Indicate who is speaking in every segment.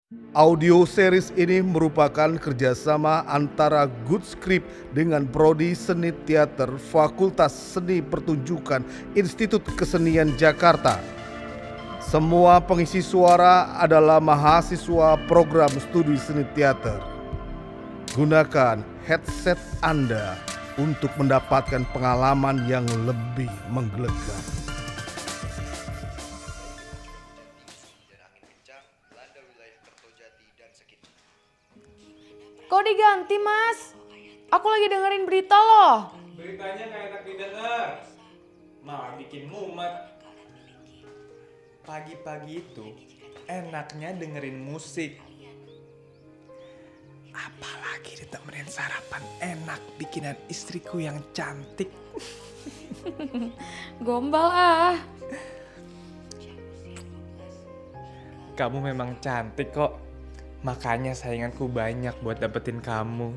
Speaker 1: Audio series ini merupakan kerjasama antara Good Script dengan Prodi Seni Teater Fakultas Seni Pertunjukan Institut Kesenian Jakarta. Semua pengisi suara adalah mahasiswa program studi seni teater. Gunakan headset Anda untuk mendapatkan pengalaman yang lebih menggelegar.
Speaker 2: Kok diganti, Mas? Aku lagi dengerin berita loh.
Speaker 3: Beritanya gak enak didengar, malah bikin mumet. Pagi-pagi itu enaknya dengerin musik. Apalagi ditemenin sarapan enak bikinan istriku yang cantik.
Speaker 2: Gombal ah.
Speaker 3: Kamu memang cantik kok. Makanya sainganku banyak buat dapetin kamu.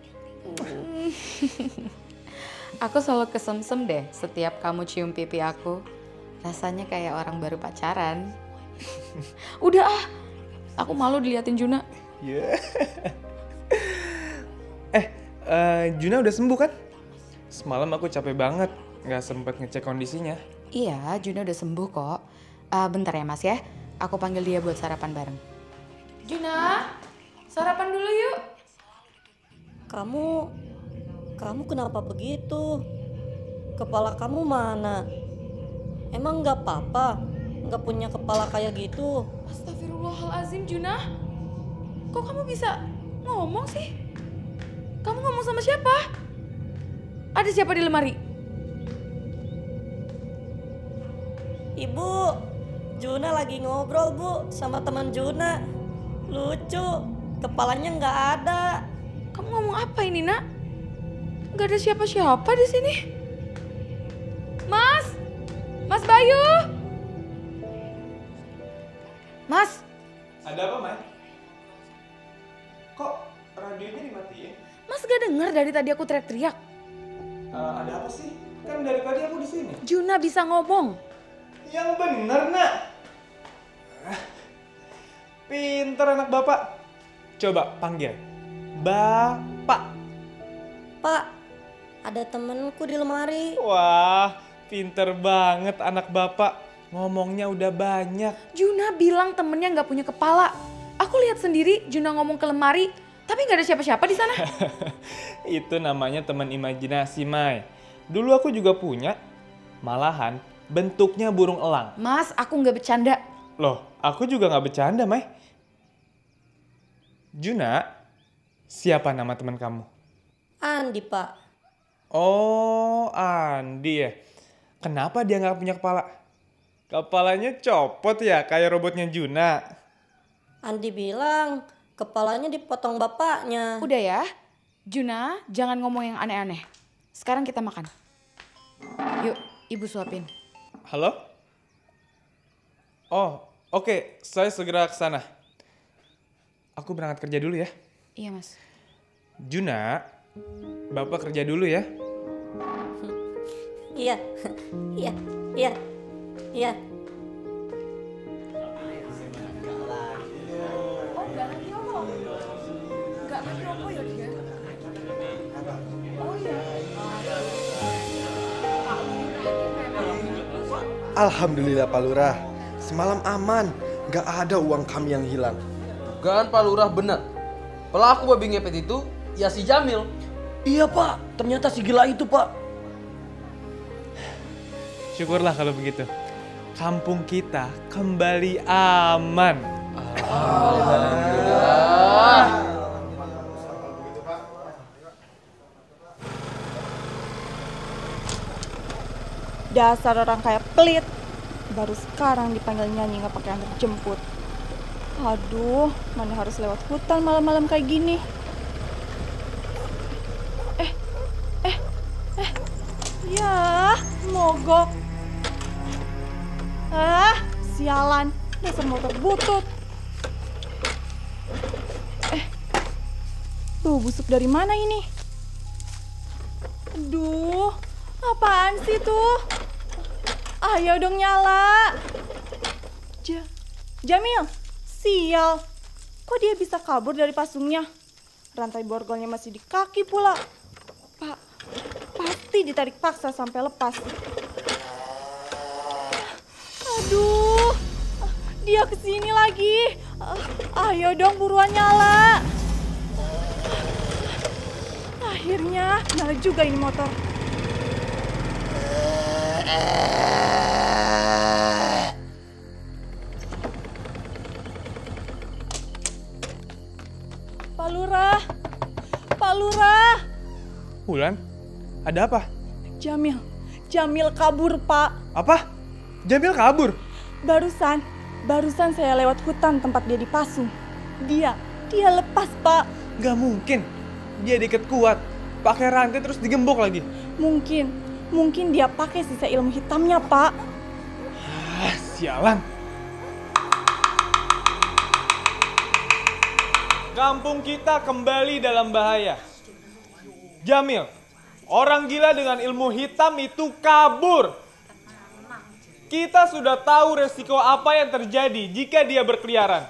Speaker 2: Aku selalu kesemsem deh setiap kamu cium pipi aku. Rasanya kayak orang baru pacaran. Udah ah, aku malu diliatin Juna.
Speaker 3: Yeah. Juna udah sembuh kan? Semalam aku capek banget, gak sempet ngecek kondisinya.
Speaker 2: Iya, Juna udah sembuh kok. Bentar ya Mas ya, aku panggil dia buat sarapan bareng. Juna, sarapan dulu yuk.
Speaker 4: Kamu kenapa begitu? Kepala kamu mana? Emang nggak apa-apa? Nggak punya kepala kayak gitu?
Speaker 2: Astagfirullahalazim Juna. Kok kamu bisa ngomong sih? Kamu ngomong sama siapa? Ada siapa di lemari?
Speaker 4: Ibu, Juna lagi ngobrol bu sama teman Juna. Lucu, kepalanya nggak ada.
Speaker 2: Kamu ngomong apa ini nak? Gak ada siapa-siapa di sini. Mas Bayu. Mas.
Speaker 3: Ada apa, Mai? Kok radionya dimatiin?
Speaker 2: Mas gak dengar dari tadi aku teriak-teriak?
Speaker 3: Ada apa sih? Kan dari tadi aku di sini.
Speaker 2: Juna bisa ngomong.
Speaker 3: Yang bener, Nak. Pinter anak bapak. Coba panggil. Bapak.
Speaker 4: Pak, ada temenku di lemari.
Speaker 3: Wah, pinter banget anak bapak. Ngomongnya udah banyak.
Speaker 2: Juna bilang temennya gak punya kepala. Aku lihat sendiri Juna ngomong ke lemari, tapi gak ada siapa-siapa di sana.
Speaker 3: Itu namanya teman imajinasi, Mai. Dulu aku juga punya. Malahan bentuknya burung elang.
Speaker 2: Mas, aku gak bercanda.
Speaker 3: Loh, aku juga gak bercanda, Mai. Juna, siapa nama teman kamu?
Speaker 4: Andi pak.
Speaker 3: Oh, Andi ya. Kenapa dia gak punya kepala? Kepalanya copot ya, kayak robotnya Juna.
Speaker 4: Andi bilang kepalanya dipotong bapaknya.
Speaker 2: Udah ya, Juna jangan ngomong yang aneh-aneh. Sekarang kita makan. Yuk, ibu suapin.
Speaker 3: Halo? Oh, oke. Saya segera ke sana. Aku berangkat kerja dulu ya.
Speaker 2: Iya mas.
Speaker 3: Juna, Bapak kerja dulu ya.
Speaker 4: Iya, iya, iya, iya.
Speaker 2: Oh, gak lagi ngomong. Gak lagi ngomong ya dia. Oh iya.
Speaker 5: Alhamdulillah Pak Lurah, semalam aman, gak ada uang kami yang hilang.
Speaker 6: Kan Pak Lurah benar. Pelaku babi ngepet itu ya si Jamil.
Speaker 5: Iya Pak, ternyata si gila itu Pak.
Speaker 3: Syukurlah kalau begitu. Kampung kita kembali aman.
Speaker 6: Alhamdulillah.
Speaker 7: Dasar orang kayak pelit. Baru sekarang dipanggil nyanyi nggak pakai antar jemput. Aduh, mana harus lewat hutan malam-malam kayak gini. Ya, mogok. Sialan, dasar motor butut. Bau busuk dari mana ini? Aduh, apaan sih tuh? Ayo dong nyala. Jamil, sial. Kok dia bisa kabur dari pasungnya? Rantai borgolnya masih di kaki pula. Pak, pasti ditarik paksa sampai lepas. Aduh, dia kesini lagi. Ayo dong buruan nyala. Akhirnya nyala juga ini motor. Pak Lurah, Pak Lurah.
Speaker 3: Wulan, ada apa?
Speaker 7: Jamil kabur, Pak.
Speaker 3: Apa? Jamil kabur?
Speaker 7: Barusan saya lewat hutan tempat dia dipasung. Dia lepas, Pak.
Speaker 3: Gak mungkin. Dia diikat kuat, pakai rantai terus digembok lagi.
Speaker 7: Mungkin dia pakai sisa ilmu hitamnya, Pak.
Speaker 3: Sialan. Kampung kita kembali dalam bahaya. Jamil, orang gila dengan ilmu hitam itu kabur. Kita sudah tahu resiko apa yang terjadi jika dia berkeliaran.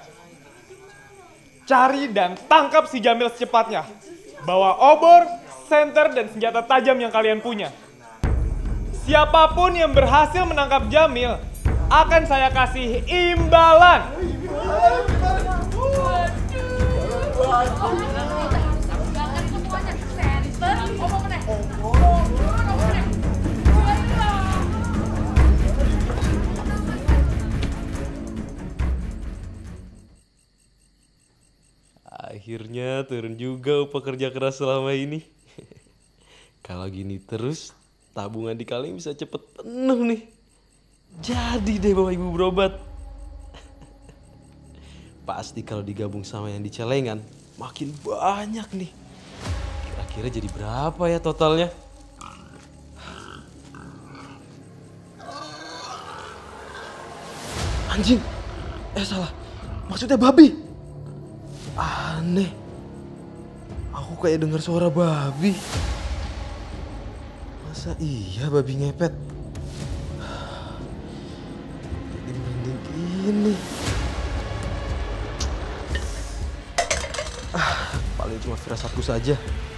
Speaker 3: Cari dan tangkap si Jamil secepatnya. Bawa obor, senter, dan senjata tajam yang kalian punya. Siapapun yang berhasil menangkap Jamil akan saya kasih imbalan.
Speaker 8: Akhirnya turun juga upah kerja keras selama ini. Kalau gini terus, tabungan di kaleng bisa cepet penuh nih. Jadi deh bawa ibu berobat. Pasti kalau digabung sama yang di celengan, makin banyak nih. Kira-kira jadi berapa ya totalnya? Anjing! Salah. Maksudnya babi. Aneh. Aku kayak dengar suara babi. Masa iya babi ngepet? Jadi merinding gini. Paling cuma firasatku saja.